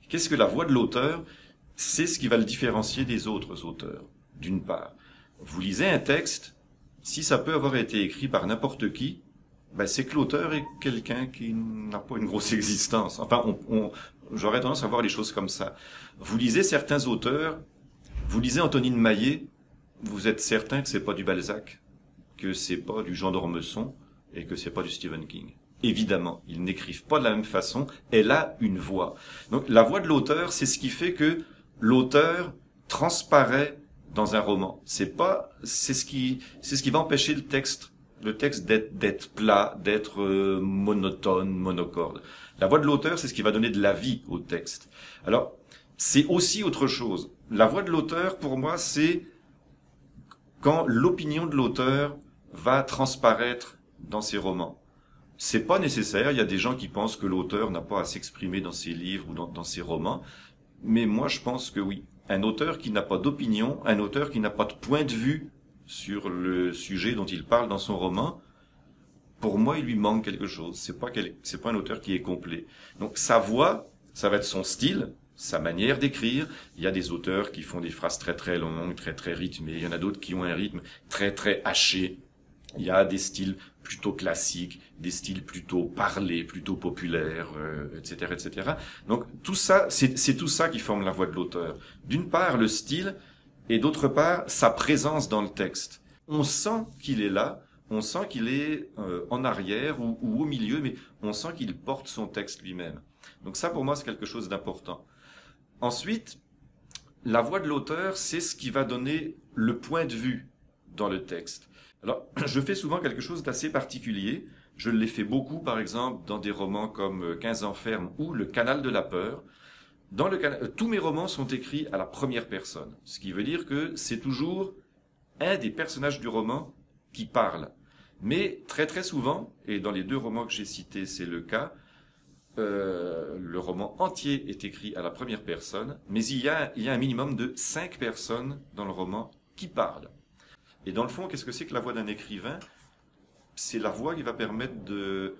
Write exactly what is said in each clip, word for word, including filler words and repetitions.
Qu'est-ce que la voix de l'auteur? C'est ce qui va le différencier des autres auteurs, d'une part. Vous lisez un texte, si ça peut avoir été écrit par n'importe qui, ben c'est que l'auteur est quelqu'un qui n'a pas une grosse existence. Enfin, on, on, j'aurais tendance à voir les choses comme ça. Vous lisez certains auteurs, vous lisez Antonine Maillet, vous êtes certain que c'est pas du Balzac, que c'est pas du Jean d'Ormesson et que c'est pas du Stephen King. Évidemment, ils n'écrivent pas de la même façon, elle a une voix. Donc la voix de l'auteur, c'est ce qui fait que l'auteur transparaît dans un roman. C'est pas, c'est ce qui, c'est ce qui va empêcher le texte, le texte d'être, d'être plat, d'être euh, monotone, monocorde. La voix de l'auteur, c'est ce qui va donner de la vie au texte. Alors, c'est aussi autre chose. La voix de l'auteur, pour moi, c'est quand l'opinion de l'auteur va transparaître dans ses romans. C'est pas nécessaire. Il y a des gens qui pensent que l'auteur n'a pas à s'exprimer dans ses livres ou dans, dans ses romans. Mais moi, je pense que oui. Un auteur qui n'a pas d'opinion, un auteur qui n'a pas de point de vue sur le sujet dont il parle dans son roman, pour moi, il lui manque quelque chose. C'est pas quel, c'est pas un auteur qui est complet. Donc, sa voix, ça va être son style, sa manière d'écrire. Il y a des auteurs qui font des phrases très très longues, très très rythmées. Il y en a d'autres qui ont un rythme très très haché. Il y a des styles plutôt classiques, des styles plutôt parlés, plutôt populaires, euh, et cetera, et cetera. Donc tout ça, c'est, c'est tout ça qui forme la voix de l'auteur. D'une part, le style, et d'autre part, sa présence dans le texte. On sent qu'il est là, on sent qu'il est euh, en arrière ou, ou au milieu, mais on sent qu'il porte son texte lui-même. Donc ça, pour moi, c'est quelque chose d'important. Ensuite, la voix de l'auteur, c'est ce qui va donner le point de vue dans le texte. Alors, je fais souvent quelque chose d'assez particulier. Je l'ai fait beaucoup, par exemple, dans des romans comme quinze ans ferme ou Le Canal de la peur. Dans le canal, tous mes romans sont écrits à la première personne. Ce qui veut dire que c'est toujours un des personnages du roman qui parle. Mais très très souvent, et dans les deux romans que j'ai cités, c'est le cas, euh, le roman entier est écrit à la première personne, mais il y a, il y a un minimum de cinq personnes dans le roman qui parlent. Et dans le fond, qu'est-ce que c'est que la voix d'un écrivain? C'est la voix qui va permettre de,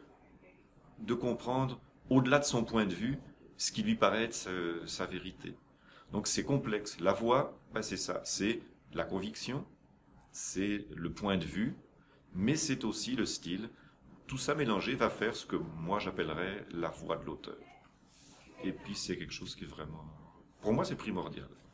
de comprendre, au-delà de son point de vue, ce qui lui paraît être sa, sa vérité. Donc c'est complexe. La voix, ben c'est ça. C'est la conviction, c'est le point de vue, mais c'est aussi le style. Tout ça mélangé va faire ce que moi j'appellerais la voix de l'auteur. Et puis c'est quelque chose qui est vraiment... Pour moi, c'est primordial.